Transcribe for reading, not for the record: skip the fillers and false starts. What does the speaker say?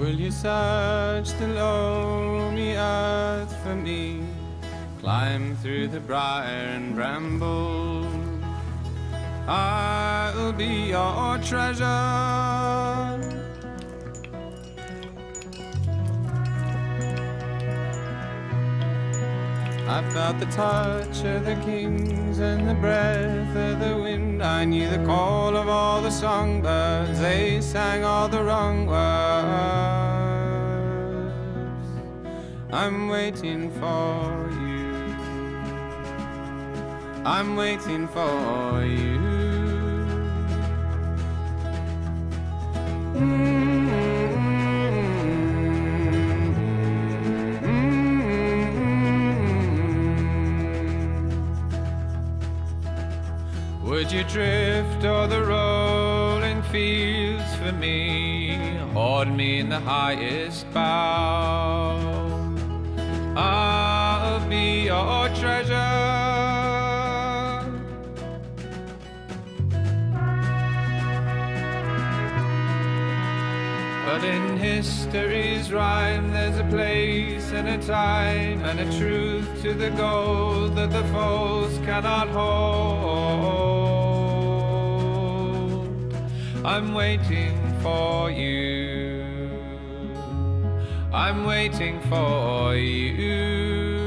Will you search the loamy earth for me? Climb through the briar and bramble. I'll be your treasure. I felt the touch of the kings and the breath of the wind. I knew the call of all the songbirds. They sang all the wrong words. I'm waiting for you. I'm waiting for you. Would you drift o'er the rolling fields for me? Hoard me in the highest bough. I'll be your treasure. But in history's rhyme there's a place and a time and a truth to the gold that the foes cannot hold. I'm waiting for you. I'm waiting for you.